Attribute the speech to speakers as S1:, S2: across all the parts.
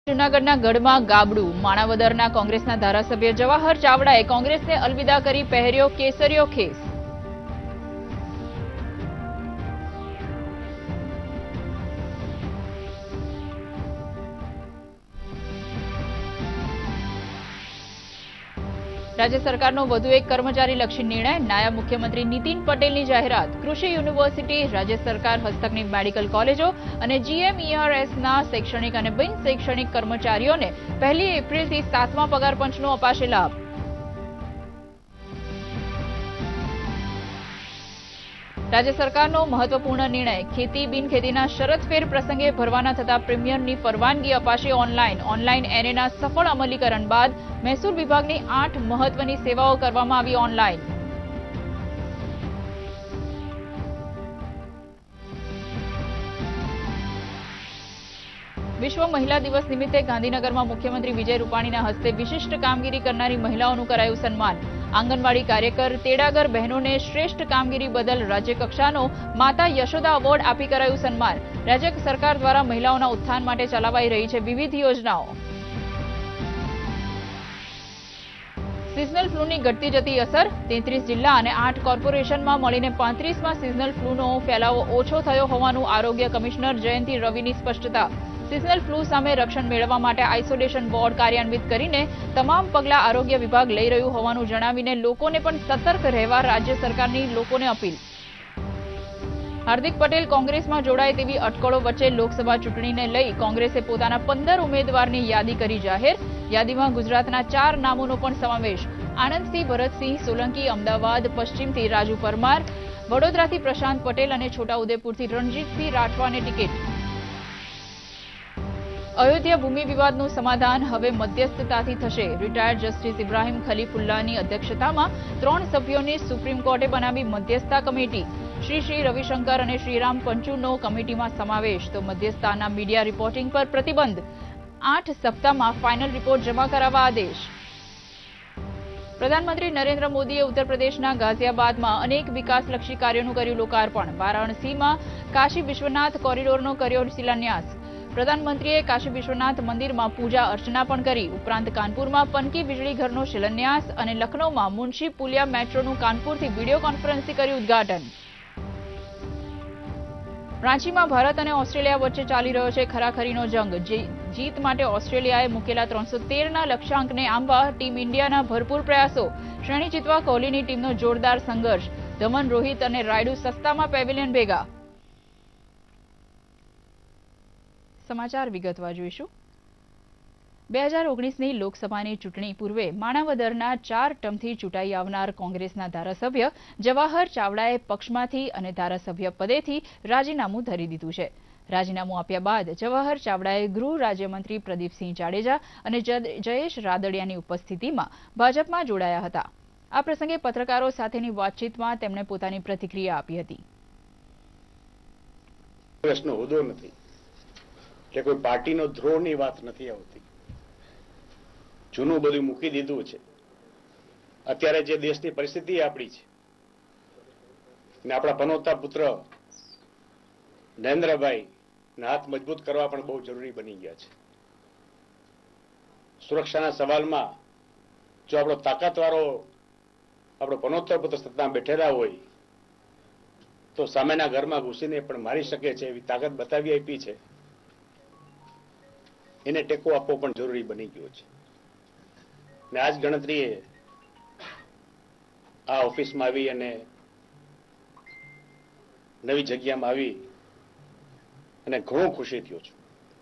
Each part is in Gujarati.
S1: જૂનાગઢના ગઢમાં ગાબડું માણાવદરના કોંગ્રેસના ધારાસભ્ય જવાહર ચાવડાએ કોંગ્રેસને અલવિદા કરી પહેર્યો કેસરીયો ખેસ। राज्य सरकारનો વધુ એક કર્મચારીલક્ષી નિર્ણય। નાયબ મુખ્યમંત્રી નીતિન પટેલની જાહેરાત। કૃષિ યુનિવર્સિટી, રાજ્ય સરકાર હસ્તકની મેડિકલ કોલેજો અને GMERSના શૈક્ષણિક અને બિન શૈક્ષણિક કર્મચારીઓને 1 એપ્રિલથી 7મા પગાર પંચનો અપાશે લાભ। राज्य सरकारનો મહત્વપૂર્ણ નિર્ણય। ખેતી બિનખેતીના શરતફેર પ્રસંગે ભરવાના થતા પ્રીમિયમની પરવાનગી અપાશે ઓનલાઈન એનએના સફળ અમલીકરણ બાદ મહેસૂલ વિભાગની 8 મહત્વની સેવાઓ કરવામાં આવી ઓનલાઈન। વિશ્વ મહિલા દિવસ નિમિત્તે ગાંધીનગરમાં મુખ્યમંત્રી વિજય રૂપાણીના હસ્તે વિશિષ્ટ કામગીરી કરનારી મહિલાઓનું કરાયું સન્માન। આંગણવાડી કાર્યકર તેડાગર બહેનોને શ્રેષ્ઠ કામગીરી બદલ રાજ્યકક્ષાનો માતા યશોદા એવોર્ડ આપી કરાયું સન્માન। રાજ્ય સરકાર દ્વારા મહિલાઓના ઉત્થાન માટે ચલાવાઈ રહી છે વિવિધ યોજનાઓ। સિઝનલ ફ્લૂની ઘટતી જતી અસર। 33 જિલ્લા અને 8 કોર્પોરેશનમાં મળીને 35માં સિઝનલ ફ્લૂનો ફેલાવો ઓછો થયો હોવાનું આરોગ્ય કમિશનર જયંતિ રવિની સ્પષ્ટતા। સિઝનલ ફ્લૂ સામે રક્ષણ મેળવવા માટે આઇસોલેશન વોર્ડ કાર્યાન્વિત કરીને તમામ પગલાં આરોગ્ય વિભાગ લઈ રહ્યું હોવાનું જણાવીને લોકોને પણ સતર્ક રહેવા રાજ્ય સરકારની લોકોને અપીલ। હાર્દિક પટેલ કોંગ્રેસમાં જોડાય તેવી અટકળો વચ્ચે લોકસભા ચૂંટણીને લઈ કોંગ્રેસે પોતાના 15 ઉમેદવારની યાદી કરી જાહેર। યાદીમાં ગુજરાતના 4 નામોનો પણ સમાવેશ। આણંદથી ભરતસિંહ સોલંકી, અમદાવાદ પશ્ચિમથી રાજુ પરમાર, વડોદરાથી પ્રશાંત પટેલ અને છોટાઉદેપુરથી રણજીતસિંહ રાઠવાને ટિકિટ। અયોધ્યા ભૂમિ વિવાદનું સમાધાન હવે મધ્યસ્થતાથી થશે। રિટાયર્ડ જસ્ટિસ ઇબ્રાહિમ ખલીફુલ્લાની અધ્યક્ષતામાં 3 સભ્યોની સુપ્રીમ કોર્ટે બનાવી મધ્યસ્થતા કમિટી। શ્રી રવિશંકર અને શ્રીરામ પંચુનો કમિટીમાં સમાવેશ। તો મધ્યસ્થતાના મીડિયા રિપોર્ટિંગ પર પ્રતિબંધ। 8 સપ્તાહમાં ફાઇનલ રિપોર્ટ જમા કરાવવા આદેશ। પ્રધાનમંત્રી નરેન્દ્ર મોદીએ ઉત્તર પ્રદેશના ગાઝિયાબાદમાં અનેક વિકાસલક્ષી કાર્યોનું કર્યું લોકાર્પણ। વારાણસીમાં કાશી વિશ્વનાથ કોરિડોરનો કર્યો શિલાન્યાસ। પ્રધાનમંત્રીએ કાશી વિશ્વનાથ મંદિરમાં પૂજા અર્ચના પણ કરી। ઉપરાંત કાનપુરમાં પનકી વીજળી ઘરનો શિલાન્યાસ અને લખનૌમાં મુનશી પુલિયા મેટ્રોનું કાનપુરથી વિડીયો કોન્ફરન્સથી કર્યું ઉદ્ઘાટન। રાંચીમાં ભારત અને ઓસ્ટ્રેલિયા વચ્ચે ચાલી રહ્યો છે ખરાખરીનો જંગ। જીત માટે ઓસ્ટ્રેલિયાએ મૂકેલા 313ના લક્ષ્યાંકને આંબવા ટીમ ઇન્ડિયાના ભરપૂર પ્રયાસો। શ્રેણી જીતવા કોહલીની ટીમનો જોરદાર સંઘર્ષ। ધમન, રોહિત અને રાયડુ સસ્તામાં પેવેલિયન ભેગા। સમાચાર વિગતવાર જોઈશું। 2019ની લોકસભાની ચૂંટણી પૂર્વે માણાવદરના 4 ટર્મથી ચૂંટાઈ આવનાર કોંગ્રેસના ધારાસભ્ય જવાહર ચાવડાએ પક્ષમાંથી અને ધારાસભ્ય પદેથી રાજીનામું ધરી દીધું છે। રાજીનામું આપ્યા બાદ જવાહર ચાવડાએ ગૃહ રાજ્યમંત્રી પ્રદીપસિંહ જાડેજા અને જયેશ રાદડિયાની ઉપસ્થિતિમાં ભાજપમાં જોડાયા હતા। આ પ્રસંગે પત્રકારો સાથેની વાતચીતમાં તેમણે પોતાની પ્રતિક્રિયા આપી હતી।
S2: કોંગ્રેસનો હોદ્દો નથી કે કોઈ પાર્ટીનો ધ્રોહની વાત નથી આવતી। જૂનું બધું મૂકી દીધું છે। અત્યારે જે દેશની પરિસ્થિતિ આપણી છે ને આપણા પનોતા પુત્ર નરેન્દ્રભાઈ ના હાથ મજબૂત કરવા પણ બહુ જરૂરી બની ગયા છે। સુરક્ષાના સવાલમાં જો આપણો તાકાતવાળો આપણો પનોતર પુત્ર સત્તામાં બેઠેલા હોય તો સામેના ઘરમાં ઘૂસીને પણ મારી શકે છે એવી તાકાત બતાવી આપી છે। એને ટેકો આપવો પણ જરૂરી બની ગયો છે ને આજ ગણતરીએ આ ઓફિસમાં આવી અને નવી જગ્યામાં આવી અને ઘણો ખુશી થયો છું।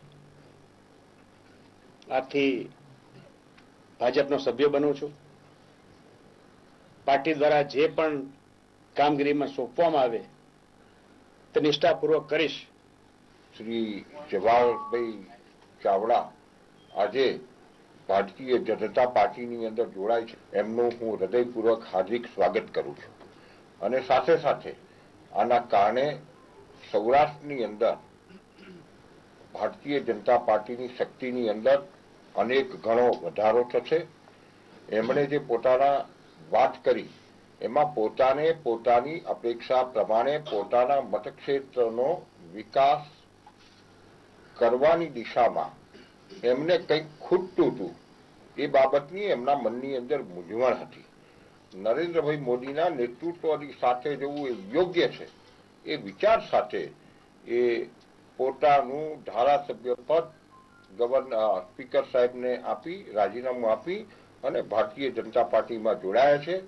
S2: આથી ભાજપનો સભ્ય બનું છું। પાર્ટી દ્વારા જે પણ કામગીરીમાં સોંપવામાં આવે તે નિષ્ઠાપૂર્વક કરીશ।
S3: શ્રી જવાહરભાઈ ચાવડા આજે ભારતીય જનતા પાર્ટીની અંદર જોડાય છે એમનું હું હૃદયપૂર્વક હાર્દિક સ્વાગત કરું છું અને સાથે સાથે આના કારણે સૌરાષ્ટ્રની અંદર ભારતીય જનતા પાર્ટીની શક્તિની અંદર અનેક ઘણો વધારો થશે। એમણે જે પોતાના વાત કરી એમાં પોતાને પોતાની અપેક્ષા પ્રમાણે પોતાના મતક્ષેત્રનો વિકાસ કરવાની દિશામાં એમને કંઈક ખૂટતું હતું એ બાબતની એમના મનની અંદર મૂંઝવણ હતી. નરેન્દ્રભાઈ મોદીના નેતૃત્વની સાથે જવું એ યોગ્ય છે એ વિચાર સાથે એ પોતાનું ધારાસભ્ય પદ ગવર્નર સ્પીકર સાહેબને આપી રાજીનામું આપી અને ભારતીય જનતા પાર્ટીમાં જોડાયા છે.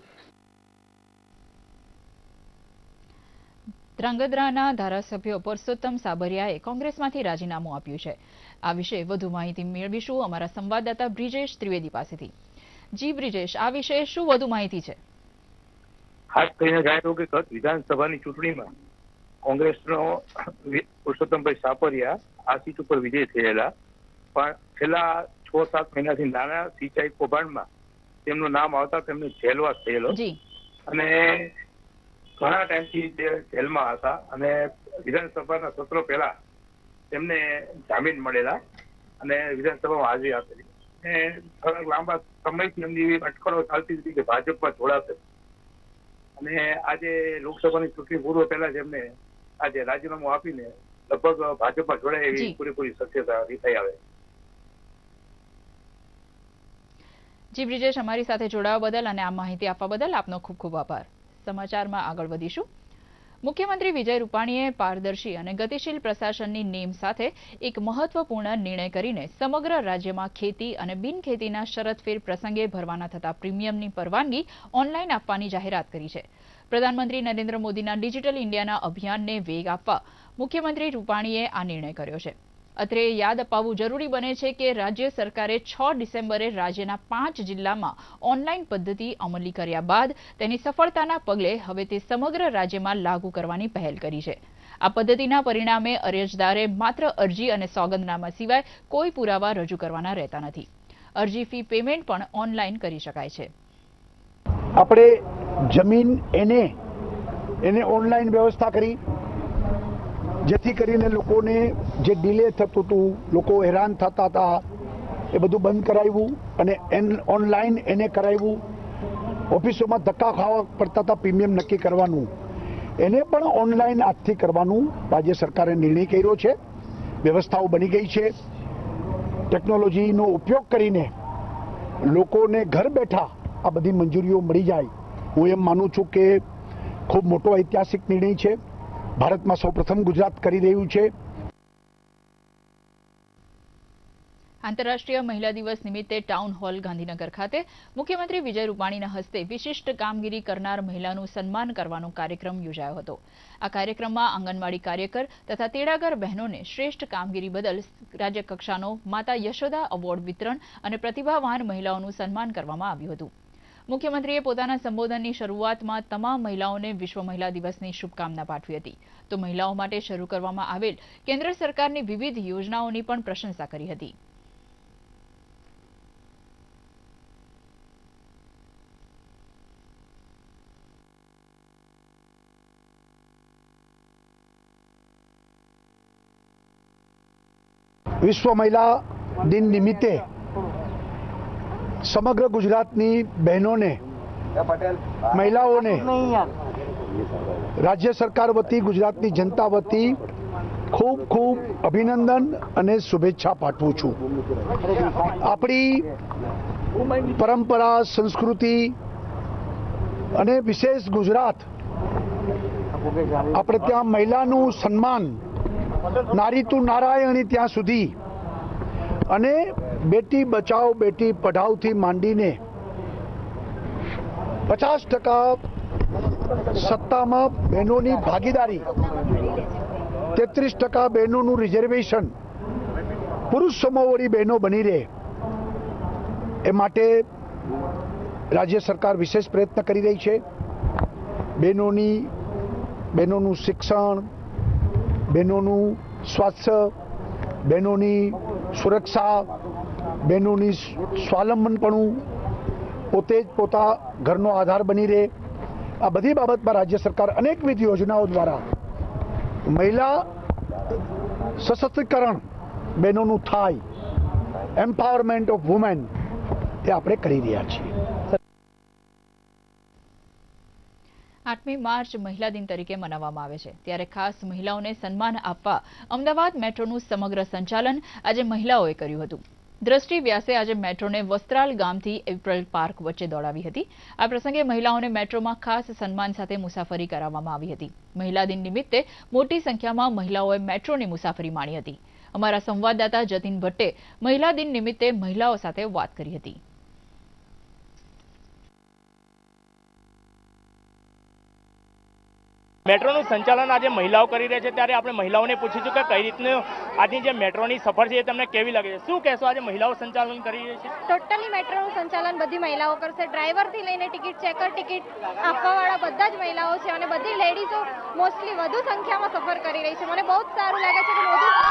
S1: ધ્રાંગધ્રાના ધારાસભ્ય પરસોત્તમ સાબરિયાએ કોંગ્રેસમાંથી રાજીનામું આપ્યું છે. આ વિશે વધુ માહિતી મેળવીશું અમારા સંવાદદાતા બ્રિજેશ ત્રિવેદી પાસેથી. જી બ્રિજેશ, આ વિશે શું વધુ માહિતી છે?
S4: ખાસ કરીને જાણ્યું કે ગત વિધાનસભાની ચૂંટણીમાં કોંગ્રેસનો પુરુષોત્તમભાઈ સાપરિયા આ સીટ ઉપર વિજય થયેલા, પણ છેલ્લા 6-7 મહિનાથી નાના સિંચાઈ કૌભાંડમાં તેમનું નામ આવતા તેમને જેલવાસ થયેલો અને ઘણા ટાઈમથી તે જેલમાં હતા અને વિધાનસભાના સત્રો પહેલા તેમને જામીન મળેલા અને વિધાનસભામાં હાજરી આપેલી. અને લાંબા સમયથી એમની અટકળો ચાલતી હતી કે ભાજપમાં જોડાશે અને આજે લોકસભાની ચૂંટણી પૂર્વ પહેલા જ એમને આજે રાજીનામું આપીને લગભગ ભાજપમાં જોડાય એવી પૂરેપૂરી શક્યતા દેખાઈ આવે.
S1: જી બ્રિજેશ, અમારી સાથે જોડાવા બદલ અને આ માહિતી આપવા બદલ આપનો ખૂબ ખૂબ આભાર. સમાચારમાં આગળ વધીશું. મુખ્યમંત્રી વિજય રૂપાણીએ પારદર્શી અને ગતિશીલ પ્રશાસનની નેમ સાથે એક મહત્વપૂર્ણ નિર્ણય કરીને સમગ્ર રાજ્યમાં ખેતી અને બિનખેતીના શરતફેર પ્રસંગે ભરવાના થતા પ્રીમિયમની પરવાનગી ઓનલાઈન આપવાની જાહેરાત કરી છે. પ્રધાનમંત્રી નરેન્દ્ર મોદીના ડિજિટલ ઇન્ડિયાના અભિયાનને વેગ આપવા મુખ્યમંત્રી રૂપાણીએ આ નિર્ણય કર્યો છે. અત્રે યાદ અપાવવું જરૂરી બને છે કે રાજ્ય સરકારે 6 ડિસેમ્બરે રાજ્યના 5 જિલ્લામાં ઓનલાઈન પદ્ધતિ અમલી કર્યા બાદ તેની સફળતાના પગલે હવે તે સમગ્ર રાજ્યમાં લાગુ કરવાની પહેલ કરી છે. આ પદ્ધતિના પરિણામે અરજદારે માત્ર અરજી અને સોગંદનામા સિવાય કોઈ પુરાવા રજૂ કરવાના રહેતા નથી. અરજી ફી પેમેન્ટ પણ ઓનલાઈન કરી શકાય છે.
S5: આપણે જમીન એને ઓનલાઈન વ્યવસ્થા કરી, જેથી કરીને લોકોને જે ડિલે થતું હતું, લોકો હેરાન થતા હતા, એ બધું બંધ કરાવ્યું અને ઓનલાઈન એને કરાવ્યું. ઓફિસોમાં ધક્કા ખાવા પડતા હતા પ્રીમિયમ નક્કી કરવાનું, એને પણ ઓનલાઈન આજથી કરવાનું રાજ્ય સરકારે નિર્ણય કર્યો છે. વ્યવસ્થાઓ બની ગઈ છે. ટેકનોલોજીનો ઉપયોગ કરીને લોકોને ઘર બેઠા આ બધી મંજૂરીઓ મળી જાય. હું એમ માનું છું કે ખૂબ મોટો ઐતિહાસિક નિર્ણય છે. ભારતમાં સૌપ્રથમ ગુજરાત કરી રહ્યું છે.
S1: આંતરરાષ્ટ્રીય મહિલા દિવસ નિમિત્તે ટાઉન હોલ ગાંધીનગર ખાતે મુખ્યમંત્રી વિજય રૂપાણીના હસ્તે વિશિષ્ટ કામગીરી કરનાર મહિલાનું સન્માન કરવાનો કાર્યક્રમ યોજાયો હતો. આ કાર્યક્રમમાં આંગણવાડી કાર્યકર તથા તેડાગર બહેનોને શ્રેષ્ઠ કામગીરી બદલ રાજ્યકક્ષાનો માતા યશોદા એવોર્ડ વિતરણ અને પ્રતિભાવાન મહિલાઓનું સન્માન કરવામાં આવ્યું હતું. મુખ્યમંત્રીએ પોતાના સંબોધનની શરૂઆતમાં તમામ મહિલાઓને વિશ્વ મહિલા દિવસની શુભકામના પાઠવી હતી. તો મહિલાઓ માટે શરૂ કરવામાં આવેલ કેન્દ્ર સરકારની વિવિધ યોજનાઓની પણ પ્રશંસા કરી હતી.
S5: વિશ્વ મહિલા દિન નિમિત્તે સમગ્ર ગુજરાતની બહેનોને, મહિલાઓને રાજ્ય સરકાર વતી, ગુજરાતની જનતા વતી ખૂબ ખૂબ અભિનંદન અને શુભેચ્છા પાઠવું છું. આપણી પરંપરા, સંસ્કૃતિ અને વિશેષ ગુજરાત, આપણે ત્યાં મહિલાનું સન્માન નારી તું નારાયણી ત્યાં સુધી અને બેટી બચાવ બેટી પઢાવથી માંડીને 50% સત્તામાં બહેનોની ભાગીદારી, 33% બહેનોનું રિઝર્વેશન, પુરુષ સમોવડી બહેનો બની રહે એ માટે રાજ્ય સરકાર વિશેષ પ્રયત્ન કરી રહી છે. બહેનોનું શિક્ષણ, બહેનોનું સ્વાસ્થ્ય, બહેનોની સુરક્ષા, બહેનોની સ્વાવલંબનપણું, પોતે જ પોતા ઘરનો આધાર બની રહે, આ બધી બાબતમાં રાજ્ય સરકાર અનેકવિધ યોજનાઓ દ્વારા મહિલા સશક્તિકરણ બહેનોનું થાય, એમ્પાવરમેન્ટ ઓફ વુમેન એ આપણે કરી રહ્યા છીએ.
S1: 8મી માર્ચ મહિલા દિન તરીકે મનાવવામાં આવે છે, ત્યારે ખાસ મહિલાઓને સન્માન આપવા અમદાવાદ મેટ્રોનું સમગ્ર સંચાલન આજે મહિલાઓએ કર્યું હતું. દ્રષ્ટિ વ્યાસે આજે મેટ્રોને વસ્ત્રાલ ગામથી એપ્રિલ પાર્ક વચ્ચે દોડાવી હતી. આ પ્રસંગે મહિલાઓને મેટ્રોમાં ખાસ સન્માન સાથે મુસાફરી કરાવવામાં આવી હતી. મહિલા દિન નિમિત્તે મોટી સંખ્યામાં મહિલાઓએ મેટ્રોની મુસાફરી માણી હતી. અમારા સંવાદદાતા જતીન ભટ્ટે મહિલા દિન નિમિત્તે મહિલાઓ સાથે વાત કરી હતી.
S6: મેટ્રોનું સંચાલન આજે મહિલાઓ કરી રહી છે, ત્યારે આપણે મહિલાઓને પૂછીશું કે કઈ રીતનું આજની જે મેટ્રોની સફર છે એ તમને કેવી લાગે છે? શું કહેશો, આજે મહિલાઓ સંચાલન કરી રહી છે?
S7: ટોટલી મેટ્રોનું સંચાલન બધી મહિલાઓ કરશે. ડ્રાઈવરથી લઈને ટિકિટ ચેકર, ટિકિટ આપવાવાળા બધા જ મહિલાઓ છે અને બધી લેડીઝો મોસ્ટલી વધુ સંખ્યામાં સફર કરી રહી છે. મને બહુ જ સારું લાગે છે કે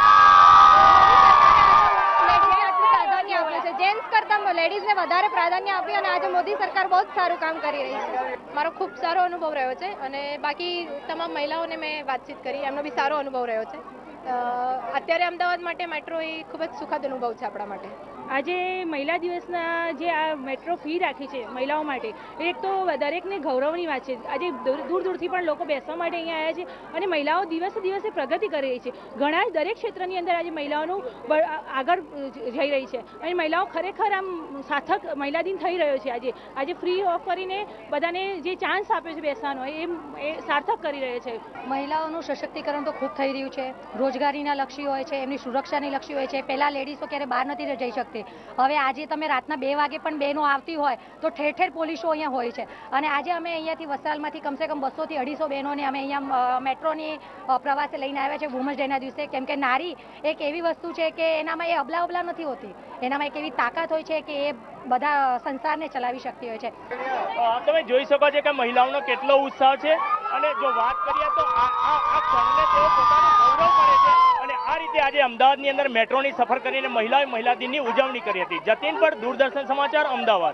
S7: લેડીઝને આટલું પ્રાધાન્ય આપ્યું છે. જેન્ટ્સ કરતાં લેડીઝને વધારે પ્રાધાન્ય આપ્યું અને આજે મોદી સરકાર બહુ જ સારું કામ કરી રહી છે. મારો ખૂબ સારો અનુભવ રહ્યો છે અને બાકી તમામ મહિલાઓને મેં વાતચીત કરી, એમનો બી સારો અનુભવ રહ્યો છે. અત્યારે અમદાવાદ માટે મેટ્રો એ ખૂબ જ સુખદ અનુભવ છે આપણા માટે.
S8: આજે મહિલા દિવસના જે આ મેટ્રો ફી રાખી છે મહિલાઓ માટે, એક તો દરેકને ગૌરવની વાત છે. આજે દૂર દૂરથી પણ લોકો બેસવા માટે અહીંયા આવ્યા છે અને મહિલાઓ દિવસે દિવસે પ્રગતિ કરી રહી છે. ઘણા દરેક ક્ષેત્રની અંદર આજે મહિલાઓનું આગળ જઈ રહી છે અને મહિલાઓ ખરેખર આમ સાર્થક મહિલા દિન થઈ રહ્યો છે. આજે ફ્રી ઓફ કરીને બધાને જે ચાન્સ આપ્યો છે બેસવાનો એ સાર્થક કરી રહ્યો છે.
S7: મહિલાઓનું સશક્તિકરણ તો ખૂબ થઈ રહ્યું છે. રોજગારીના લક્ષી હોય છે, એમની સુરક્ષાની લક્ષી હોય છે. પહેલા લેડીઝો ક્યારે બહાર નથી જઈ શકતી. હવે આજે તમે રાતના 2 વાગે પણ બહેનો આવતી હોય તો ઠેર ઠેર પોલીસો અહીંયા હોય છે અને આજે અમે અહીંયાથી વસ્ત્રાલમાંથી કમસે કમ 200 થી 250 બહેનોને અમે અહીંયા મેટ્રોની પ્રવાસે લઈને આવ્યા છે વુમન્સ ડેના દિવસે. કેમ કે નારી એક એવી વસ્તુ છે કે એનામાં એ અબલા નથી હોતી, એનામાં એક એવી તાકાત હોય છે કે એ બધા સંસારને ચલાવી શકતી હોય છે.
S6: તમે જોઈ શકો છો કે મહિલાઓનો કેટલો ઉત્સાહ છે અને જો વાત કરીએ તો આ ક્ષણને તેઓ પોતાનું ગૌરવ કરે છે અને આ રીતે આજે અમદાવાદની અંદર મેટ્રોની સફર કરીને મહિલાઓએ મહિલા દિનની ઉજવણી કરી હતી. જતીન પર, દૂરદર્શન સમાચાર, અમદાવાદ.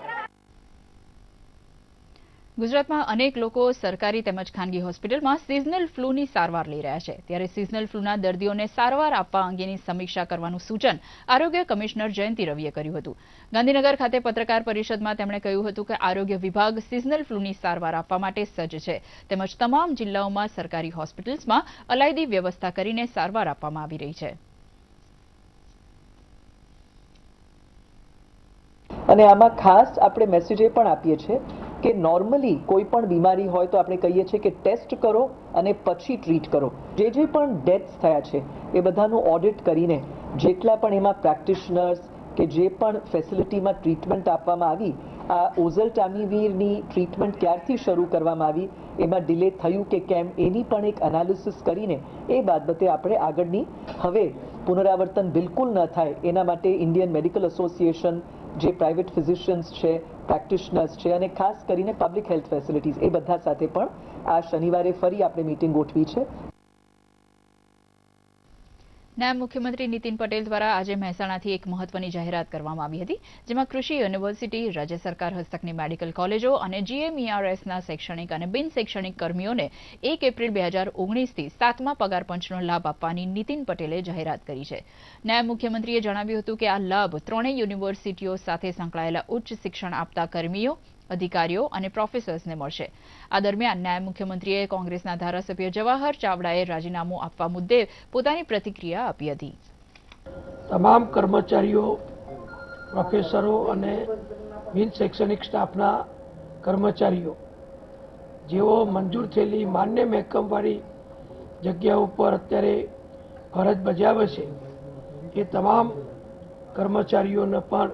S1: ગુજરાતમાં અનેક લોકો સરકારી તેમજ ખાનગી હોસ્પિટલમાં સિઝનલ ફ્લૂની સારવાર લઈ રહ્યા છે, ત્યારે સિઝનલ ફ્લૂના દર્દીઓને સારવાર આપવા અંગેની સમીક્ષા કરવાનું સૂચન આરોગ્ય કમિશનર જયંતિ રવિએ કર્યું હતું. ગાંધીનગર ખાતે પત્રકાર પરિષદમાં તેમણે કહ્યું હતું કે આરોગ્ય વિભાગ સિઝનલ ફ્લૂની સારવાર આપવા માટે સજ્જ છે, તેમજ તમામ જિલ્લાઓમાં સરકારી હોસ્પિટલ્સમાં અલાયદી વ્યવસ્થા કરીને સારવાર આપવામાં આવી રહી છે.
S9: અને આમાં ખાસ આપણે મેસેજ એ પણ આપીએ છીએ કે નોર્મલી કોઈ પણ બીમારી હોય તો આપણે કહીએ છીએ કે ટેસ્ટ કરો અને પછી ટ્રીટ કરો. જે પણ ડેથ્સ થયા છે એ બધાનું ઓડિટ કરીને જેટલા પણ એમાં પ્રેક્ટિશનર્સ કે જે પણ ફેસિલિટીમાં ટ્રીટમેન્ટ આપવામાં આવી, આ ઓઝલટામિવીરની ટ્રીટમેન્ટ ક્યારથી શરૂ કરવામાં આવી, એમાં ડિલે થયું કે કેમ, એની પણ એક એનાલિસિસ કરીને એ બાબતે આપણે આગળની હવે પુનરાવર્તન બિલકુલ ન થાય એના માટે ઇન્ડિયન મેડિકલ એસોસિએશન, જે પ્રાઇવેટ ફિઝિશિયન્સ છે, પ્રેક્ટિશનર્સ છે અને ખાસ કરીને પબ્લિક હેલ્થ ફેસિલિટીઝ, એ બધા સાથે પણ આ શનિવારે ફરી આપણે મીટિંગ ગોઠવી છે.
S1: નાયબ મુખ્યમંત્રી નીતિન પટેલ દ્વારા આજે મહેસાણાથી એક મહત્વની જાહેરાત કરવામાં આવી હતી, જેમાં કૃષિ યુનિવર્સિટી, રાજ્ય સરકાર હસ્તકની મેડિકલ કોલેજો અને GMERSના શૈક્ષણિક અને બિન શૈક્ષણિક કર્મીઓને 1 એપ્રિલ 2019થી 7મા પગાર પંચનો લાભ આપવાની નીતિન પટેલે જાહેરાત કરી છે. નાયબ મુખ્યમંત્રીએ જણાવ્યું હતું કે આ લાભ 3 યુનિવર્સિટીઓ સાથે સંકળાયેલા ઉચ્ચ શિક્ષણ આપતા કર્મીઓ, અધિકારીઓ અને પ્રોફેસર્સને મળશે. આ દરમિયાન નાયબ મુખ્યમંત્રીએ કોંગ્રેસના ધારાસભ્ય જવાહર ચાવડાએ રાજીનામું આપવા મુદ્દે પોતાની પ્રતિક્રિયા આપી હતી.
S10: તમામ કર્મચારીઓ, પ્રોફેસરો અને બિન શૈક્ષણિક સ્ટાફના કર્મચારીઓ જેઓ મંજૂર થયેલી માન્ય મહેકમવાળી જગ્યાઓ પર અત્યારે ફરજ બજાવે છે એ તમામ કર્મચારીઓને પણ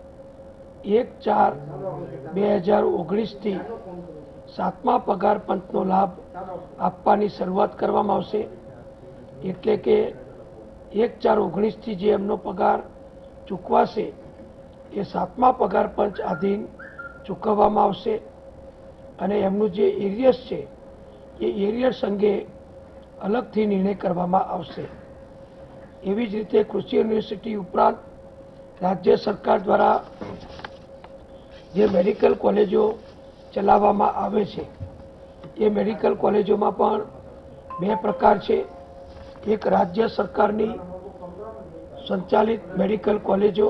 S10: 1/4/2019થી 7મા પગાર પંચનો લાભ આપવાની શરૂઆત કરવામાં આવશે. એટલે કે 1/4/19થી જે એમનો પગાર ચૂકવાશે એ 7મા પગાર પંચ આધીન ચૂકવવામાં આવશે અને એમનું જે એરિયર્સ છે એ એરિયર્સ અંગે અલગથી નિર્ણય કરવામાં આવશે. એવી જ રીતે કૃષિ યુનિવર્સિટી ઉપરાંત રાજ્ય સરકાર દ્વારા જે મેડિકલ કોલેજો ચલાવવામાં આવે છે એ મેડિકલ કોલેજોમાં પણ 2 પ્રકાર છે. એક રાજ્ય સરકારની સંચાલિત મેડિકલ કોલેજો,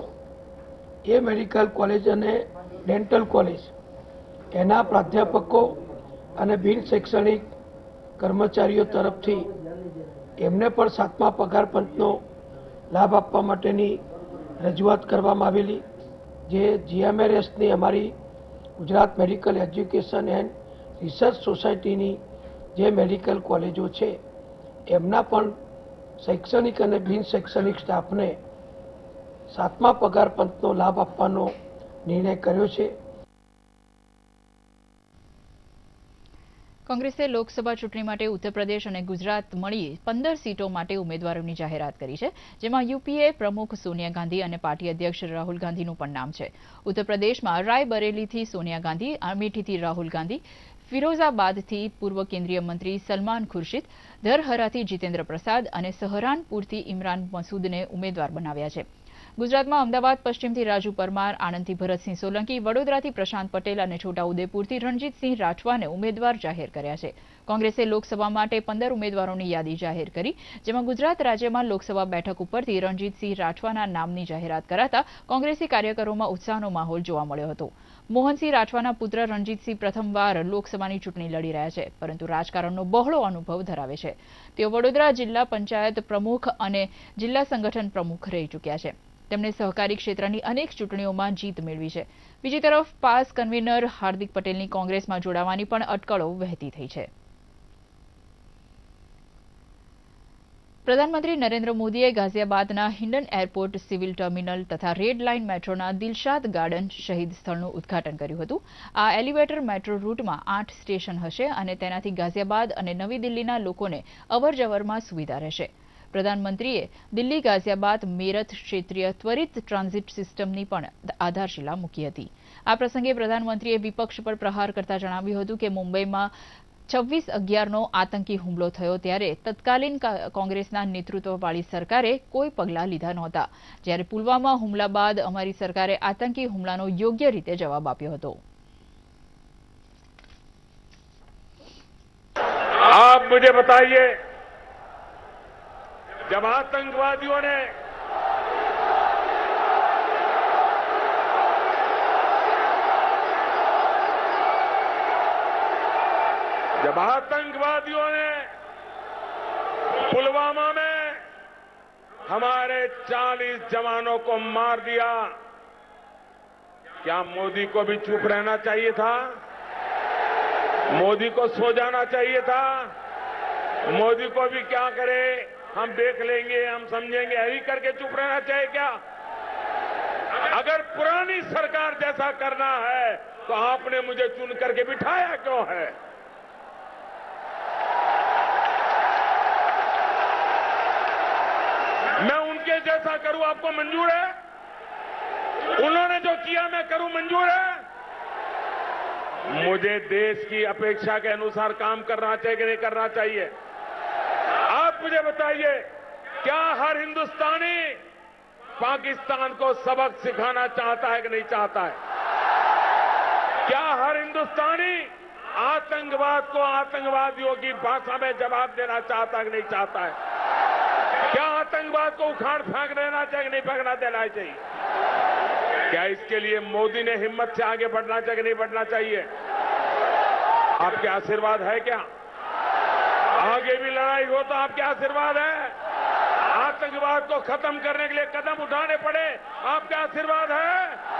S10: એ મેડિકલ કોલેજ અને ડેન્ટલ કોલેજ એના પ્રાધ્યાપકો અને બિન શૈક્ષણિક કર્મચારીઓ તરફથી એમને પણ 7મા પગાર પંચનો લાભ આપવા માટેની રજૂઆત કરવામાં આવેલી, જે GMRSની અમારી Gujarat medical education and research સોસાયટીની જે મેડિકલ કોલેજો છે એમના પણ શૈક્ષણિક અને બિન શૈક્ષણિક સ્ટાફને 7મા પગાર પંચનો લાભ આપવાનો નિર્ણય કર્યો છે.
S1: કોંગ્રેસે લોકસભા ચૂંટણી માટે ઉત્તર પ્રદેશ અને ગુજરાત મળી 15 સીટો માટે ઉમેદવારોની જાહેરાત કરી છે, જેમાં યુપીએ પ્રમુખ સોનિયા ગાંધી અને પાર્ટી અધ્યક્ષ રાહુલ ગાંધીનું પણ નામ છે. ઉત્તર પ્રદેશમાં રાયબરેલીથી સોનિયા ગાંધી, અમેઠીથી રાહુલ ગાંધી, ફિરોઝાબાદથી પૂર્વ કેન્દ્રીય મંત્રી સલમાન ખુરશીદ, ધરહરાથી જીતેન્દ્ર પ્રસાદ અને સહરાનપુરથી ઇમરાન મસૂદને ઉમેદવાર બનાવ્યા છે. ગુજરાતમાં અમદાવાદ પશ્ચિમથી રાજુ પરમાર, આણંદથી ભરતસિંહ સોલંકી, વડોદરાથી પ્રશાંત પટેલ અને છોટાઉદેપુરથી રણજીતસિંહ રાઠવાને ઉમેદવાર જાહેર કર્યા છે. કોંગ્રેસે લોકસભા માટે 15 ઉમેદવારોની યાદી જાહેર કરી, જેમાં ગુજરાત રાજ્યમાં લોકસભા બેઠક ઉપરથી રણજીતસિંહ રાઠવાના નામની જાહેરાત કરાતા કોંગ્રેસી કાર્યકરોમાં ઉત્સાહનો માહોલ જોવા મળ્યો હતો. મોહનસિંહ રાઠવાના પુત્ર રણજીતસિંહ પ્રથમવાર લોકસભાની ચૂંટણી લડી રહ્યા છે, પરંતુ રાજકારણનો બહોળો અનુભવ ધરાવે છે. તેઓ વડોદરા જિલ્લા પંચાયત પ્રમુખ અને જિલ્લા સંગઠન પ્રમુખ રહી ચૂક્યા છે. તેમણે સહકારી ક્ષેત્રની અનેક ચૂંટણીઓમાં જીત મેળવી છે. બીજી તરફ પાસ કન્વીનર હાર્દિક પટેલની કોંગ્રેસમાં જોડાવાની પણ અટકળો વહેતી થઈ છે. પ્રધાનમંત્રી નરેન્દ્ર મોદીએ ગાઝિયાબાદના હિન્ડન એરપોર્ટ, સિવિલ ટર્મિનલ તથા રેડ લાઇન મેટ્રોના દિલશાદ ગાર્ડન શહીદ સ્થળનું ઉદ્ઘાટન કર્યું હતું. આ એલિવેટર મેટ્રો રૂટમાં 8 સ્ટેશન હશે અને તેનાથી ગાઝિયાબાદ અને નવી દિલ્હીના લોકોને અવરજવરમાં સુવિધા રહેશે. પ્રધાનમંત્રીએ દિલ્હી ગાઝિયાબાદ મેરઠ ક્ષેત્રીય ત્વરિત ટ્રાન્ઝિટ સિસ્ટમની પણ આધારશિલા મૂકી હતી. આ પ્રસંગે પ્રધાનમંત્રીએ વિપક્ષ પર પ્રહાર કરતા જણાવ્યું હતું કે મુંબઈમાં 26/11નો આતંકી હુમલો થયો ત્યારે તત્કાલીન કોંગ્રેસના નેતૃત્વવાળી સરકારે કોઈ પગલાં લીધા નહોતા, જ્યારે પુલવામા હુમલા બાદ અમારી સરકારે આતંકી હુમલાનો યોગ્ય રીતે જવાબ આપ્યો હતો.
S11: आप मुझे बताइए, जब आतंकवादियों ने पुलवामा में हमारे 40 जवानों को मार दिया, क्या मोदी को भी चुप रहना चाहिए था? मोदी को सो जाना चाहिए था? मोदी को भी क्या करे, हम देख लेंगे, हम समझेंगे, यही करके चुप रहना चाहिए क्या? अगर पुरानी सरकार जैसा करना है तो आपने मुझे चुन करके बिठाया क्यों है? मैं उनके जैसा करूं, आपको मंजूर है? उन्होंने जो किया मैं करूं, मंजूर है? मुझे देश की अपेक्षा के अनुसार काम करना चाहिए कि नहीं करना चाहिए? आप मुझे बताइए, क्या हर हिंदुस्तानी पाकिस्तान को सबक सिखाना चाहता है कि नहीं चाहता है? क्या हर हिंदुस्तानी आतंकवाद को आतंकवादियों की भाषा में जवाब देना चाहता है कि नहीं चाहता है? क्या आतंकवाद को उखाड़ फेंक देना चाहिए कि नहीं फेंकना देना चाहिए? क्या इसके लिए मोदी ने हिम्मत से आगे बढ़ना चाहिए कि नहीं बढ़ना चाहिए? आपके आशीर्वाद है क्या? आगे भी लड़ाई हो तो आपके आशीर्वाद है? आतंकवाद को खत्म करने के लिए कदम उठाने पड़े, आपके आशीर्वाद है?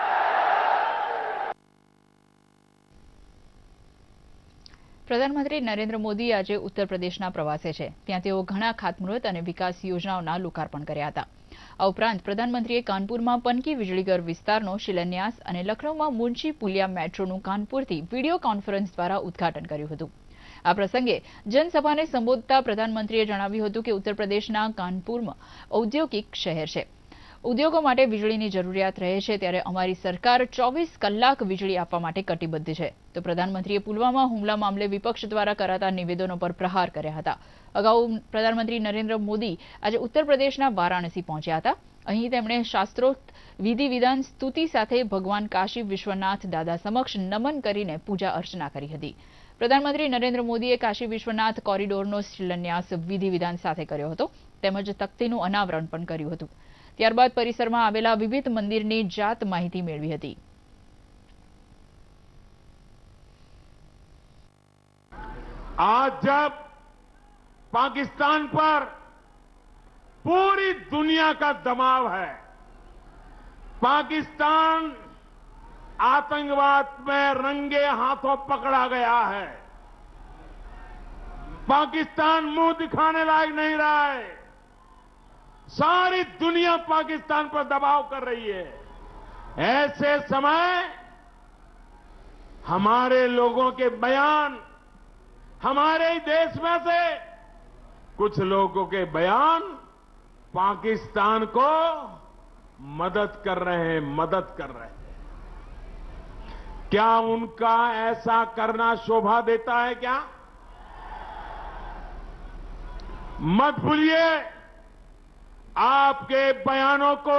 S1: પ્રધાનમંત્રી નરેન્દ્ર મોદી આજે ઉત્તર પ્રદેશના પ્રવાસે છે. ત્યાં તેઓ ઘણા ખાતમુહૂર્ત અને વિકાસ યોજનાઓના લોકાર્પણ કર્યા હતા. આ ઉપરાંત પ્રધાનમંત્રીએ કાનપુરમાં પનકી વીજળીઘર વિસ્તારનો શિલાન્યાસ અને લખનૌમાં મુંશી પુલિયા મેટ્રોનું કાનપુરથી વિડીયો કોન્ફરન્સ દ્વારા ઉદ્ઘાટન કર્યું હતું. આ પ્રસંગે જનસભાને સંબોધતા પ્રધાનમંત્રીએ જણાવ્યું હતું કે ઉત્તર પ્રદેશના કાનપુરમાં ઔદ્યોગિક શહેર છે. ઉદ્યોગો માટે વીજળીની જરૂરિયાત રહે છે, ત્યારે અમારી સરકાર 24 કલાક વીજળી આપવા માટે કટિબદ્ધ છે. તો પ્રધાનમંત્રીએ પુલવામા હુમલા મામલે વિપક્ષ દ્વારા કરાતા નિવેદનો પર પ્રહાર કર્યા હતા. અગાઉ પ્રધાનમંત્રી નરેન્દ્ર મોદી આજે ઉત્તર પ્રદેશના વારાણસી પહોંચ્યા હતા. અહીં તેમણે શાસ્ત્રોક્ત વિધિ વિધાન સ્તુતિ સાથે ભગવાન કાશી વિશ્વનાથ દાદા સમક્ષ નમન કરીને પૂજા અર્ચના કરી હતી. પ્રધાનમંત્રી નરેન્દ્ર મોદીએ કાશી વિશ્વનાથ કોરિડોરનો શિલાન્યાસ વિધિ વિધાન સાથે કર્યો હતો, તેમજ તખ્તીનું અનાવરણ પણ કર્યું હતું. ત્યારબાદ પરિસરમાં આવેલા વિવિધ મંદિરની જાત માહિતી મેળવી હતી.
S11: आज जब पाकिस्तान पर पूरी दुनिया का दबाव है, पाकिस्तान आतंकवाद में रंगे हाथों पकड़ा गया है, पाकिस्तान मुंह दिखाने लायक नहीं रहा है, सारी दुनिया पाकिस्तान पर दबाव कर रही है। ऐसे समय हमारे लोगों के बयान, हमारे ही देश में से कुछ लोगों के बयान पाकिस्तान को मदद कर रहे हैं। क्या उनका ऐसा करना शोभा देता है क्या? मत भूलिए, आपके बयानों को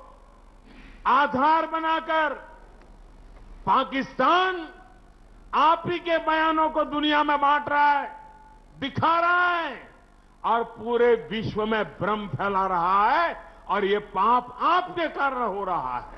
S11: आधार बनाकर पाकिस्तान आप ही के बयानों को दुनिया में बांट रहा है, दिखा रहा है और पूरे विश्व में भ्रम फैला रहा है, और ये पाप आपके कारण हो रहा है।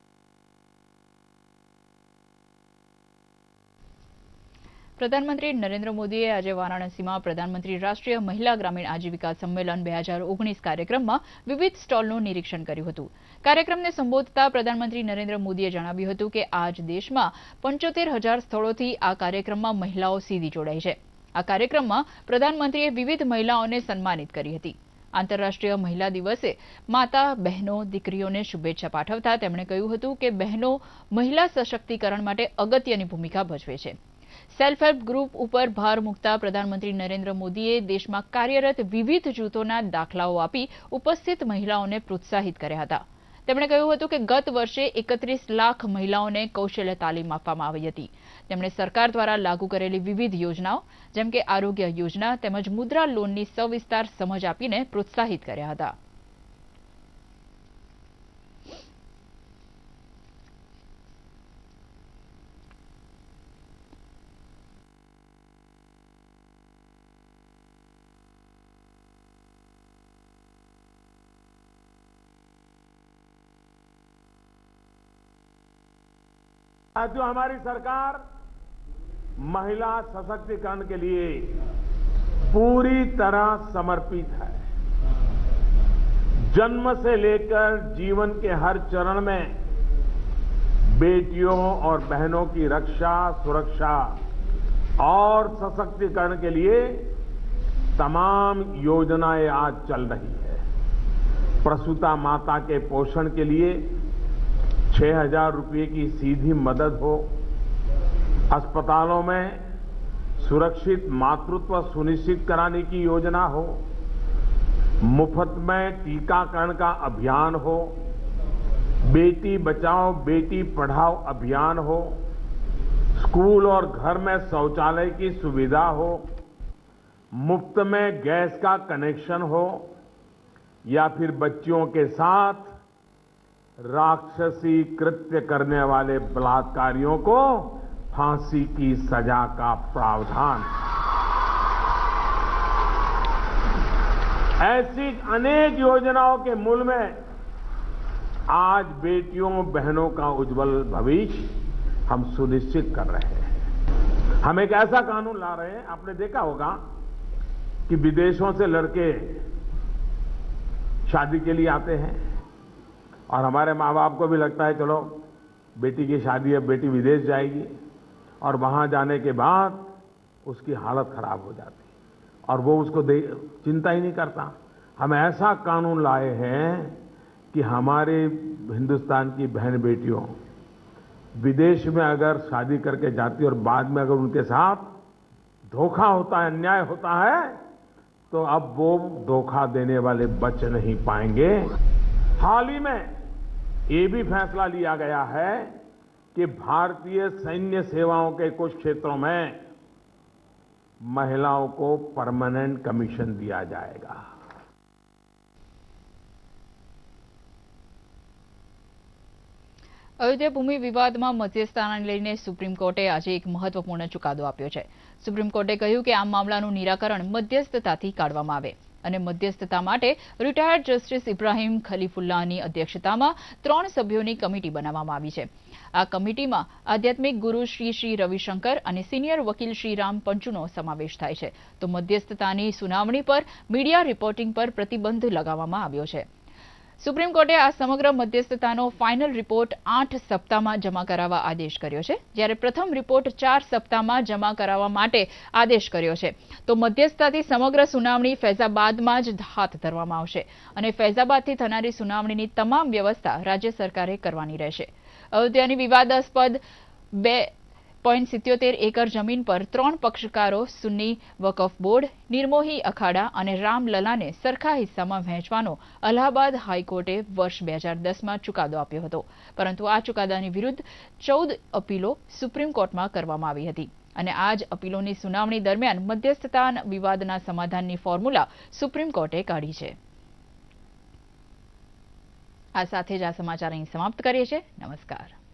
S1: प्रधानमंत्री नरेंद्र मोदीए आज वाराणसीમાં प्रधानमंत्री राष्ट्रीय महिला ग्रामीण आजीविका सम्मेलन 2019 કાર્યક્રમમાં વિવિધ સ્ટોલનું નિરીક્ષણ કર્યું હતું। કાર્યક્રમને સંબોધતા પ્રધાનમંત્રી નરેન્દ્ર મોદીએ જણાવ્યું હતું કે આજ દેશમાં 75,000 સ્થળોથી આ કાર્યક્રમમાં મહિલાઓ સીધી જોડાઈ છે। આ કાર્યક્રમમાં પ્રધાનમંત્રીએ વિવિધ મહિલાઓને સન્માનિત કરી હતી। આંતરરાષ્ટ્રીય મહિલા દિવસે માતા, બહેનો, દીકરીઓને શુભેચ્છા પાઠવતા તેમણે કહ્યું હતું કે બહેનો મહિલા સશક્તિકરણ માટે અગત્યની ભૂમિકા ભજવે છે। સેલ્ફ હેલ્પ ગ્રુપ ઉપર ભાર મૂકતા પ્રધાનમંત્રી નરેન્દ્ર મોદીએ દેશમાં કાર્યરત વિવિધ જૂથોના દાખલાઓ આપી ઉપસ્થિત મહિલાઓને પ્રોત્સાહિત કર્યા હતા। તેમણે કહ્યું હતું કે ગત વર્ષે 31 લાખ મહિલાઓને કૌશલ્ય તાલીમ આપવામાં આવી હતી। તેમણે સરકાર દ્વારા લાગુ કરેલી વિવિધ યોજનાઓ જેમ કે આરોગ્ય યોજના તેમજ મુદ્રા લોનની સવિસ્તાર સમજ આપીને પ્રોત્સાહિત કર્યા હતા।
S11: आज जो हमारी सरकार महिला सशक्तिकरण के लिए पूरी तरह समर्पित है। जन्म से लेकर जीवन के हर चरण में बेटियों और बहनों की रक्षा, सुरक्षा और सशक्तिकरण के लिए तमाम योजनाएं आज चल रही है। प्रसूता माता के पोषण के लिए 6,000 रुपये की सीधी मदद हो, अस्पतालों में सुरक्षित मातृत्व सुनिश्चित कराने की योजना हो, मुफ्त में टीकाकरण का अभियान हो, बेटी बचाओ बेटी पढ़ाओ अभियान हो, स्कूल और घर में शौचालय की सुविधा हो, मुफ्त में गैस का कनेक्शन हो, या फिर बच्चियों के साथ राक्षसी कृत्य करने वाले बलात्कारियों को फांसी की सजा का प्रावधान। ऐसी अनेक योजनाओं के मूल में आज बेटियों बहनों का उज्जवल भविष्य हम सुनिश्चित कर रहे हैं। हम एक ऐसा कानून ला रहे हैं, आपने देखा होगा कि विदेशों से लड़के शादी के लिए आते हैं और हमारे माँ बाप को भी लगता है चलो बेटी की शादी है, बेटी विदेश जाएगी, और वहां जाने के बाद उसकी हालत खराब हो जाती और वो उसको चिंता ही नहीं करता। हम ऐसा कानून लाए हैं कि हमारे हिंदुस्तान की बहन बेटियों विदेश में अगर शादी करके जाती और बाद में अगर उनके साथ धोखा होता है, अन्याय होता है, तो अब वो धोखा देने वाले बच नहीं पाएंगे। हाल ही में ये भी फैसला लिया गया है कि भारतीय सैन्य सेवाओं के कुछ क्षेत्रों में महिलाओं को परमानेंट कमीशन दिया जाएगा।
S1: અયોધ્યા ભૂમિ વિવાદમાં મધ્યસ્થતાને લઈને સુપ્રીમ કોર્ટે આજે એક મહત્વપૂર્ણ ચુકાદો આપ્યો છે। સુપ્રીમ કોર્ટે કહ્યું કે આ મામલાનું નિરાકરણ મધ્યસ્થતાથી કાઢવામાં આવે। અને મધ્યસ્થતા માટે રિટાયર્ડ જસ્ટિસ ઇબ્રાહીમ ખલીફુલ્લાની અધ્યક્ષતામાં 3 સભ્યોની કમિટી બનાવવામાં આવી છે. આ કમિટીમાં આધ્યાત્મિક ગુરુ શ્રી રવિશંકર અને સિનિયર વકીલ શ્રી રામ પંચુનો સમાવેશ થાય છે. તો મધ્યસ્થતાની સુનાવણી પર મીડિયા રિપોર્ટિંગ પર પ્રતિબંધ લગાવવામાં આવ્યો છે. સુપ્રીમ કોર્ટે આ સમગ્ર મધ્યસ્થતાનો ફાઇનલ રિપોર્ટ 8 સપ્તાહમાં જમા કરાવવા આદેશ કર્યો છે, જ્યારે પ્રથમ રિપોર્ટ 4 સપ્તાહમાં જમા કરાવવા માટે આદેશ કર્યો છે. તો મધ્યસ્થતાથી સમગ્ર સુનાવણી ફૈઝાબાદમાં જ હાથ ધરવામાં આવશે અને ફૈઝાબાદથી થનારી સુનાવણીની તમામ વ્યવસ્થા રાજ્ય સરકારે કરવાની રહેશે. અયોધ્યાની વિવાદાસ્પદ 2.77 એકર જમીન પર 3 પક્ષકારો સુન્ની વકફ બોર્ડ, નિર્મોહી અખાડા અને રામલલાને સરખા હિસ્સામાં વહેંચવાનો અલ્હાબાદ હાઈકોર્ટે વર્ષ 2010માં ચુકાદો આપ્યો હતો, પરંતુ આ ચુકાદાની વિરુદ્ધ 14 અપીલો સુપ્રીમ કોર્ટમાં કરવામાં આવી હતી અને આ જ અપીલોની સુનાવણી દરમિયાન મધ્યસ્થતા વિવાદના સમાધાનની ફોર્મ્યુલા સુપ્રીમ કોર્ટે કાઢી છે. આ સાથે જ આ સમાચાર અહીં સમાપ્ત કરીએ છીએ. નમસ્કાર.